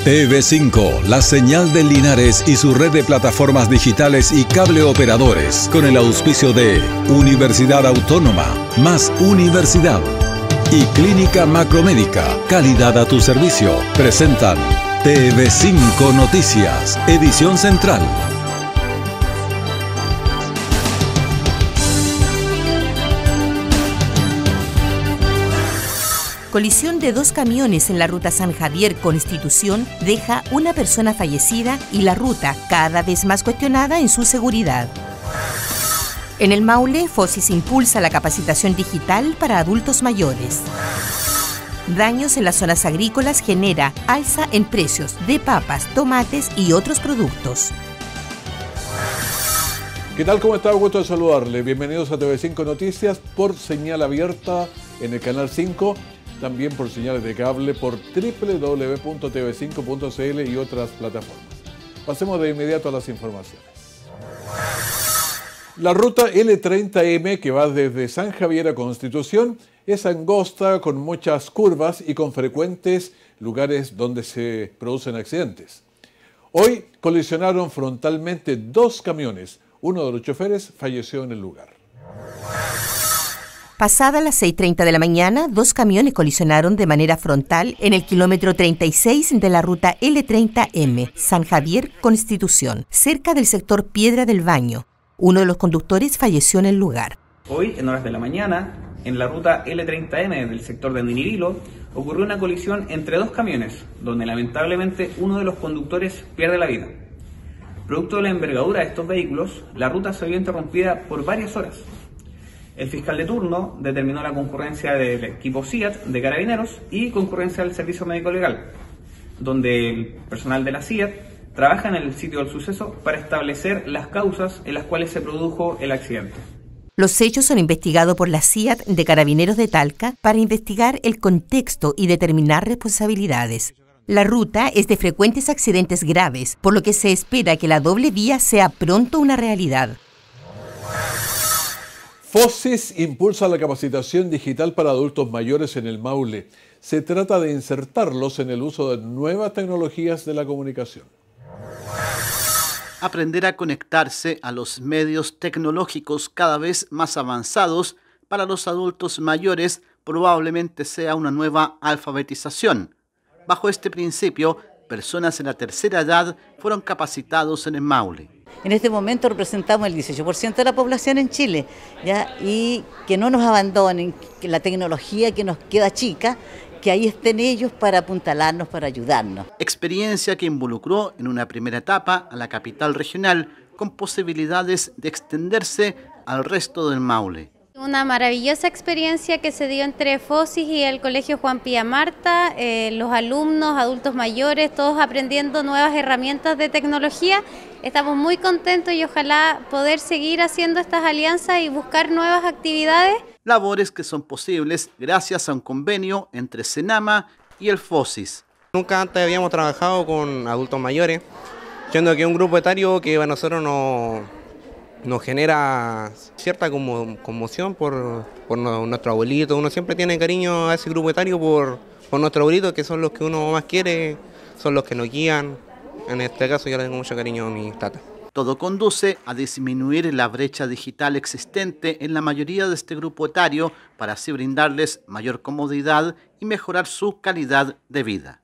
TV5, la señal de Linares y su red de plataformas digitales y cable operadores, con el auspicio de Universidad Autónoma, más Universidad y Clínica Macromédica, calidad a tu servicio, presentan TV5 Noticias, edición central. Colisión de dos camiones en la ruta San Javier-Constitución deja una persona fallecida y la ruta cada vez más cuestionada en su seguridad. En el Maule, Fosis impulsa la capacitación digital para adultos mayores. Daños en las zonas agrícolas genera alza en precios de papas, tomates y otros productos. ¿Qué tal? ¿Cómo está? Gusto de saludarle. Bienvenidos a TV5 Noticias por señal abierta en el canal 5. También por señales de cable por www.tv5.cl y otras plataformas. Pasemos de inmediato a las informaciones. La ruta L30M, que va desde San Javier a Constitución, es angosta, con muchas curvas y con frecuentes lugares donde se producen accidentes. Hoy colisionaron frontalmente dos camiones. Uno de los choferes falleció en el lugar. Pasada las 6:30 de la mañana, dos camiones colisionaron de manera frontal en el kilómetro 36 de la ruta L30M, San Javier-Constitución, cerca del sector Piedra del Baño. Uno de los conductores falleció en el lugar. Hoy, en horas de la mañana, en la ruta L30M del sector de Andinivilo, ocurrió una colisión entre dos camiones, donde lamentablemente uno de los conductores pierde la vida. Producto de la envergadura de estos vehículos, la ruta se vio interrumpida por varias horas. El fiscal de turno determinó la concurrencia del equipo CIAT de Carabineros y concurrencia del Servicio Médico Legal, donde el personal de la CIAT trabaja en el sitio del suceso para establecer las causas en las cuales se produjo el accidente. Los hechos son investigados por la CIAT de Carabineros de Talca para investigar el contexto y determinar responsabilidades. La ruta es de frecuentes accidentes graves, por lo que se espera que la doble vía sea pronto una realidad. Fosis impulsa la capacitación digital para adultos mayores en el Maule. Se trata de insertarlos en el uso de nuevas tecnologías de la comunicación. Aprender a conectarse a los medios tecnológicos cada vez más avanzados para los adultos mayores probablemente sea una nueva alfabetización. Bajo este principio, personas en la tercera edad fueron capacitados en el Maule. En este momento representamos el 18% de la población en Chile, ¿ya? Y que no nos abandonen, que la tecnología que nos queda chica, que ahí estén ellos para apuntalarnos, para ayudarnos. Experiencia que involucró en una primera etapa a la capital regional, con posibilidades de extenderse al resto del Maule. Una maravillosa experiencia que se dio entre Fosis y el Colegio Juan Pía Marta, los alumnos, adultos mayores, todos aprendiendo nuevas herramientas de tecnología. Estamos muy contentos y ojalá poder seguir haciendo estas alianzas y buscar nuevas actividades. Labores que son posibles gracias a un convenio entre Senama y el Fosis. Nunca antes habíamos trabajado con adultos mayores, siendo que es un grupo etario que a nosotros nos genera cierta conmoción por nuestro abuelito. Uno siempre tiene cariño a ese grupo etario por nuestros abuelitos, que son los que uno más quiere, son los que nos guían. En este caso yo le tengo mucho cariño a mi tata. Todo conduce a disminuir la brecha digital existente en la mayoría de este grupo etario para así brindarles mayor comodidad y mejorar su calidad de vida.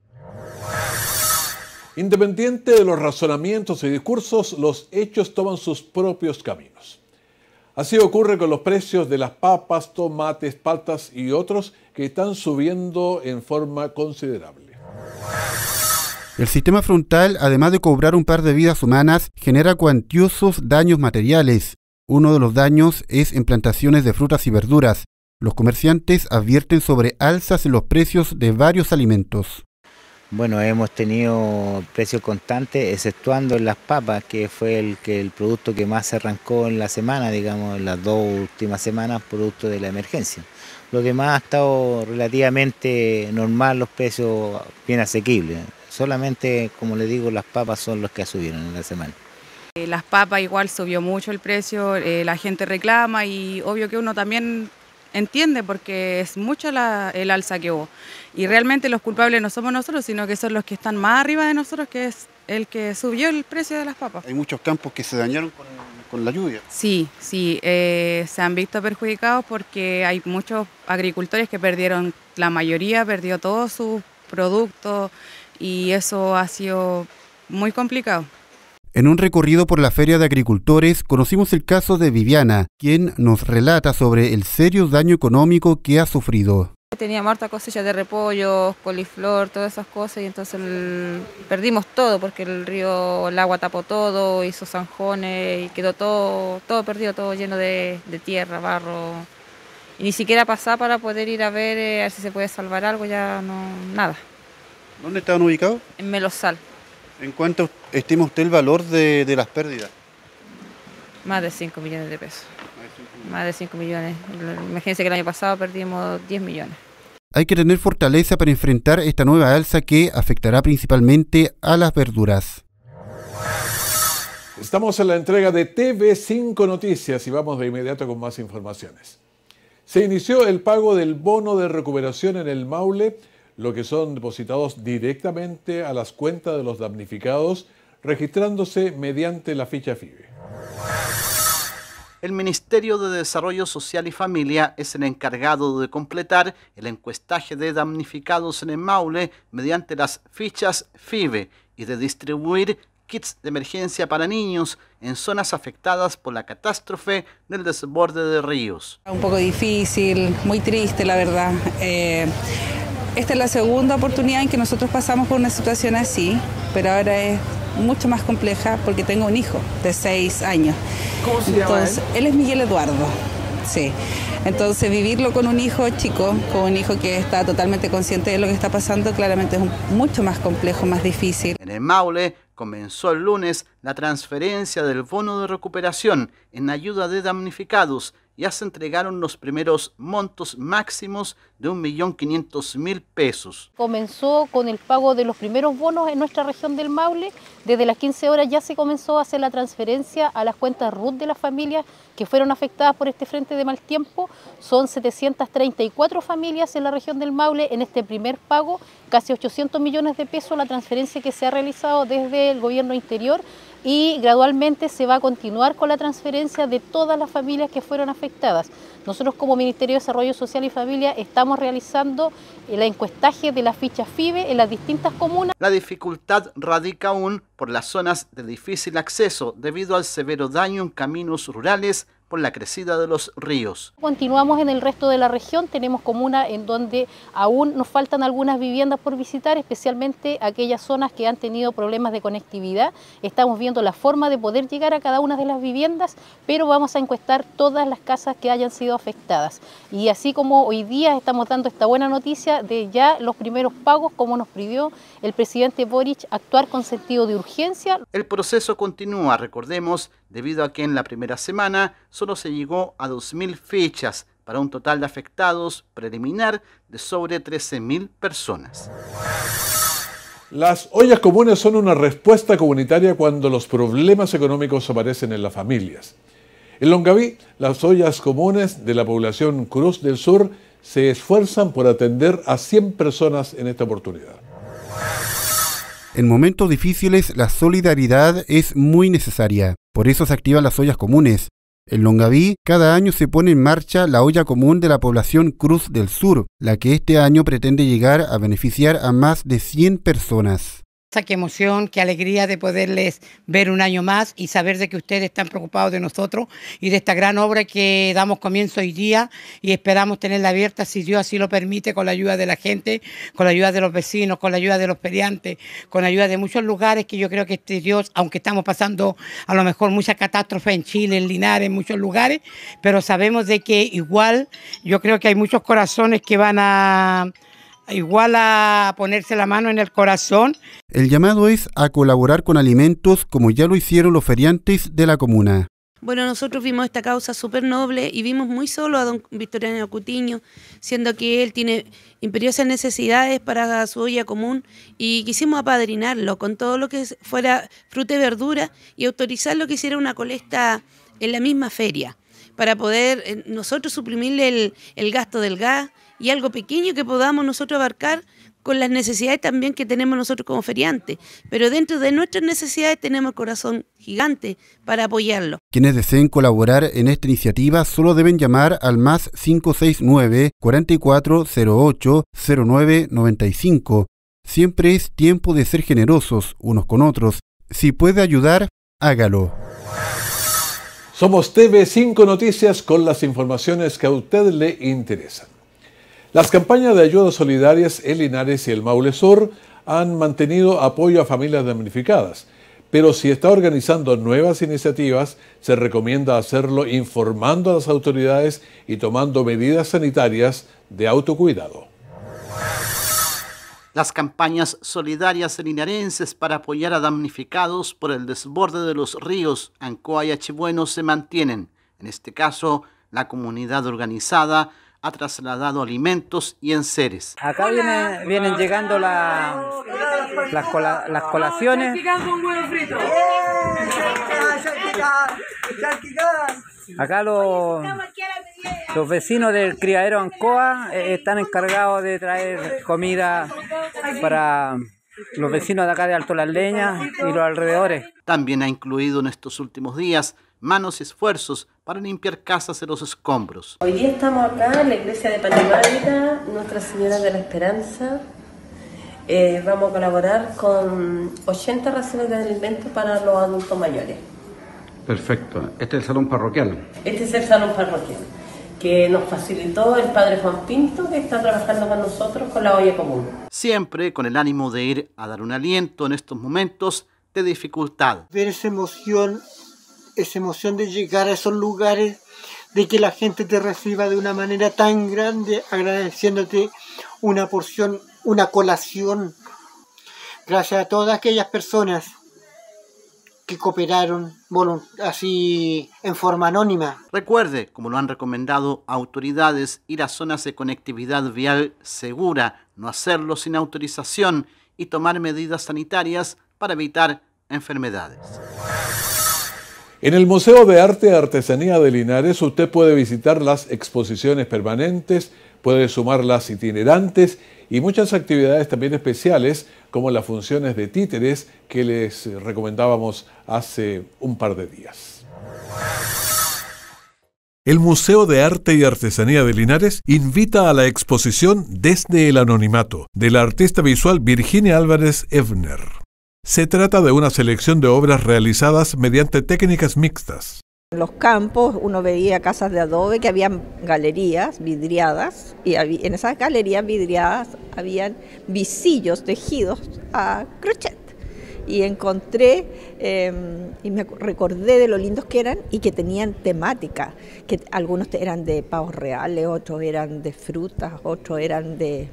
Independiente de los razonamientos y discursos, los hechos toman sus propios caminos. Así ocurre con los precios de las papas, tomates, paltas y otros que están subiendo en forma considerable. El sistema frontal, además de cobrar un par de vidas humanas, genera cuantiosos daños materiales. Uno de los daños es en plantaciones de frutas y verduras. Los comerciantes advierten sobre alzas en los precios de varios alimentos. Bueno, hemos tenido precios constantes, exceptuando en las papas, que fue el producto que más se arrancó en la semana, digamos, en las dos últimas semanas, producto de la emergencia. Lo demás ha estado relativamente normal, los precios bien asequibles. Solamente, como le digo, las papas son los que subieron en la semana. Las papas igual subió mucho el precio, la gente reclama y obvio que uno también entiende porque es mucho el alza que hubo. Y realmente los culpables no somos nosotros, sino que son los que están más arriba de nosotros, que es el que subió el precio de las papas. Hay muchos campos que se dañaron con la lluvia. Sí, se han visto perjudicados porque hay muchos agricultores que perdieron, la mayoría perdió todos sus productos y eso ha sido muy complicado. En un recorrido por la Feria de Agricultores conocimos el caso de Viviana, quien nos relata sobre el serio daño económico que ha sufrido. Teníamos harta cosecha de repollo, coliflor, todas esas cosas y entonces perdimos todo porque el agua tapó todo, hizo zanjones y quedó todo perdido, todo lleno de tierra, barro. Y ni siquiera pasaba para poder ir a ver si se puede salvar algo, ya no, nada. ¿Dónde estaban ubicados? En Melosal. ¿En cuánto estima usted el valor de las pérdidas? Más de 5 millones de pesos. Más de 5 millones. Imagínense que el año pasado perdimos 10 millones. Hay que tener fortaleza para enfrentar esta nueva alza que afectará principalmente a las verduras. Estamos en la entrega de TV5 Noticias y vamos de inmediato con más informaciones. Se inició el pago del bono de recuperación en el Maule, lo que son depositados directamente a las cuentas de los damnificados, registrándose mediante la ficha FIBE. El Ministerio de Desarrollo Social y Familia es el encargado de completar el encuestaje de damnificados en el Maule mediante las fichas FIBE y de distribuir kits de emergencia para niños en zonas afectadas por la catástrofe del desborde de ríos. Un poco difícil, muy triste la verdad. Esta es la segunda oportunidad en que nosotros pasamos por una situación así, pero ahora es mucho más compleja porque tengo un hijo de 6 años. ¿Cómo se llama él? Él es Miguel Eduardo, sí. Entonces vivirlo con un hijo chico, con un hijo que está totalmente consciente de lo que está pasando, claramente es mucho más complejo, más difícil. En el Maule comenzó el lunes la transferencia del bono de recuperación en ayuda de damnificados. Ya se entregaron los primeros montos máximos de 1.500.000 pesos. Comenzó con el pago de los primeros bonos en nuestra región del Maule. Desde las 15 horas ya se comenzó a hacer la transferencia a las cuentas RUT de las familias que fueron afectadas por este frente de mal tiempo. Son 734 familias en la región del Maule en este primer pago, casi 800 millones de pesos la transferencia que se ha realizado desde el gobierno interior. Y gradualmente se va a continuar con la transferencia de todas las familias que fueron afectadas. Nosotros como Ministerio de Desarrollo Social y Familia estamos realizando el encuestaje de las fichas FIBE en las distintas comunas. La dificultad radica aún por las zonas de difícil acceso debido al severo daño en caminos rurales por la crecida de los ríos. Continuamos en el resto de la región, tenemos comunas en donde aún nos faltan algunas viviendas por visitar, especialmente aquellas zonas que han tenido problemas de conectividad. Estamos viendo la forma de poder llegar a cada una de las viviendas, pero vamos a encuestar todas las casas que hayan sido afectadas. Y así como hoy día estamos dando esta buena noticia de ya los primeros pagos, como nos pidió el presidente Boric, actuar con sentido de urgencia. El proceso continúa, recordemos, debido a que en la primera semana solo se llegó a 2.000 fichas para un total de afectados preliminar de sobre 13.000 personas. Las ollas comunes son una respuesta comunitaria cuando los problemas económicos aparecen en las familias. En Longaví, las ollas comunes de la población Cruz del Sur se esfuerzan por atender a 100 personas en esta oportunidad. En momentos difíciles, la solidaridad es muy necesaria. Por eso se activan las ollas comunes. En Longaví, cada año se pone en marcha la olla común de la población Cruz del Sur, la que este año pretende llegar a beneficiar a más de 100 personas. Qué emoción, qué alegría de poderles ver un año más y saber de que ustedes están preocupados de nosotros y de esta gran obra que damos comienzo hoy día y esperamos tenerla abierta, si Dios así lo permite, con la ayuda de la gente, con la ayuda de los vecinos, con la ayuda de los feriantes, con la ayuda de muchos lugares que yo creo que Dios, aunque estamos pasando a lo mejor muchas catástrofes en Chile, en Linares, en muchos lugares, pero sabemos de que igual yo creo que hay muchos corazones que van a ponerse la mano en el corazón. El llamado es a colaborar con alimentos como ya lo hicieron los feriantes de la comuna. Bueno, nosotros vimos esta causa súper noble y vimos muy solo a don Victoriano Cutiño, siendo que él tiene imperiosas necesidades para su olla común y quisimos apadrinarlo con todo lo que fuera fruta y verdura y autorizarlo que hiciera una colecta en la misma feria. para poder nosotros suprimirle el gasto del gas y algo pequeño que podamos nosotros abarcar con las necesidades también que tenemos nosotros como feriantes. Pero dentro de nuestras necesidades tenemos el corazón gigante para apoyarlo. Quienes deseen colaborar en esta iniciativa solo deben llamar al más 569 4408 0995. Siempre es tiempo de ser generosos unos con otros. Si puede ayudar, hágalo. Somos TV5 Noticias con las informaciones que a usted le interesan. Las campañas de ayudas solidarias en Linares y el Maule Sur han mantenido apoyo a familias damnificadas, pero si está organizando nuevas iniciativas, se recomienda hacerlo informando a las autoridades y tomando medidas sanitarias de autocuidado. Las campañas solidarias linarenses para apoyar a damnificados por el desborde de los ríos Ancoa y Achibueno se mantienen. En este caso, la comunidad organizada ha trasladado alimentos y enseres. Acá vienen llegando las colaciones. Acá los vecinos del criadero Ancoa están encargados de traer comida para los vecinos de acá de Alto Las Leñas y los alrededores. También ha incluido en estos últimos días manos y esfuerzos para limpiar casas de los escombros. Hoy día estamos acá en la iglesia de Panimática, Nuestra Señora de la Esperanza. Vamos a colaborar con 80 raciones de alimentos para los adultos mayores. Perfecto. Este es el salón parroquial. Este es el salón parroquial que nos facilitó el padre Juan Pinto, que está trabajando con nosotros con la olla común. Siempre con el ánimo de ir a dar un aliento en estos momentos de dificultad. Ver esa emoción de llegar a esos lugares, de que la gente te reciba de una manera tan grande, agradeciéndote una porción, una colación. Gracias a todas aquellas personas que cooperaron así en forma anónima. Recuerde, como lo han recomendado autoridades, ir a zonas de conectividad vial segura, no hacerlo sin autorización y tomar medidas sanitarias para evitar enfermedades. En el Museo de Arte y Artesanía de Linares usted puede visitar las exposiciones permanentes, puede sumar las itinerantes y muchas actividades también especiales como las funciones de títeres que les recomendábamos hace un par de días. El Museo de Arte y Artesanía de Linares invita a la exposición Desde el Anonimato de la artista visual Virginia Álvarez Evner. Se trata de una selección de obras realizadas mediante técnicas mixtas. En los campos uno veía casas de adobe que habían galerías vidriadas y en esas galerías vidriadas habían visillos tejidos a crochet. Y encontré y me recordé de lo lindos que eran y que tenían temática, que algunos eran de pavos reales, otros eran de frutas, otros eran de,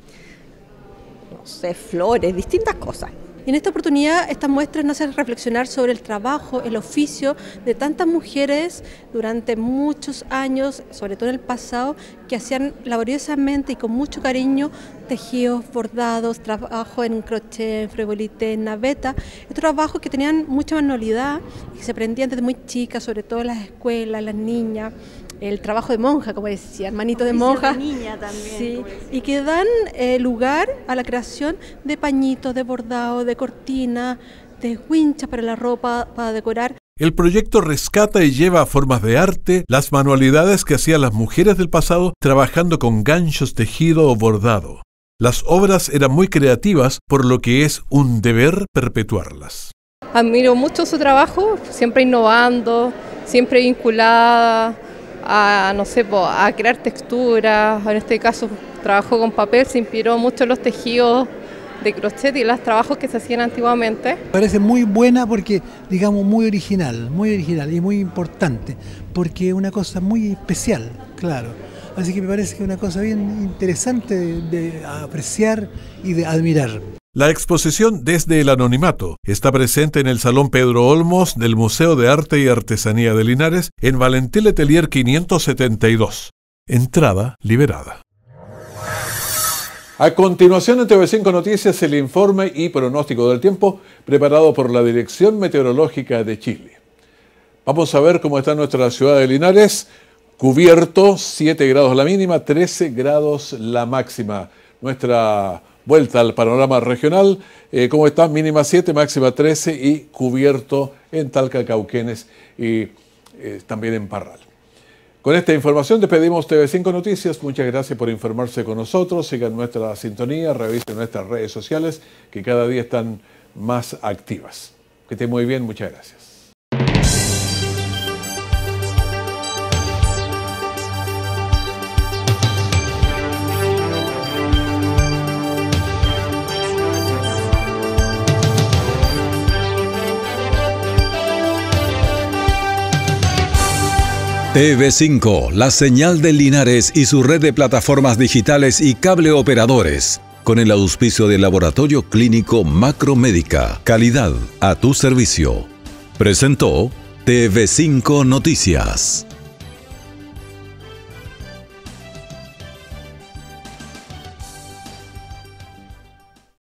no sé, flores, distintas cosas. En esta oportunidad, estas muestras nos hacen reflexionar sobre el trabajo, el oficio de tantas mujeres durante muchos años, sobre todo en el pasado, que hacían laboriosamente y con mucho cariño tejidos, bordados, trabajo en crochet, en frebolité, en naveta, estos trabajos que tenían mucha manualidad y que se aprendían desde muy chicas, sobre todo en las escuelas, las niñas. El trabajo de monja, como decían, manito de monja, de niña también, sí, y que dan lugar a la creación de pañitos, de bordado, de cortina, de winchas para la ropa, para decorar. El proyecto rescata y lleva a formas de arte las manualidades que hacían las mujeres del pasado trabajando con ganchos, tejido o bordado. Las obras eran muy creativas, por lo que es un deber perpetuarlas. Admiro mucho su trabajo, siempre innovando, siempre vinculada a, no sé, a crear texturas. En este caso trabajó con papel, se inspiró mucho en los tejidos de crochet y los trabajos que se hacían antiguamente. Parece muy buena porque, digamos, muy original y muy importante, porque es una cosa muy especial, claro. Así que me parece que es una cosa bien interesante de apreciar y de admirar. La exposición Desde el Anonimato está presente en el Salón Pedro Olmos del Museo de Arte y Artesanía de Linares en Valentín Letelier 572. Entrada liberada. A continuación en TV5 Noticias el informe y pronóstico del tiempo preparado por la Dirección Meteorológica de Chile. Vamos a ver cómo está nuestra ciudad de Linares. Cubierto, 7 grados la mínima, 13 grados la máxima. Nuestra vuelta al panorama regional, ¿cómo está? Mínima 7, máxima 13 y cubierto en Talca, Cauquenes y también en Parral. Con esta información despedimos TV5 Noticias. Muchas gracias por informarse con nosotros. Sigan nuestra sintonía, revisen nuestras redes sociales que cada día están más activas. Que estén muy bien, muchas gracias. TV5, la señal de Linares y su red de plataformas digitales y cable operadores, con el auspicio del Laboratorio Clínico Macromédica. Calidad a tu servicio. Presentó TV5 Noticias.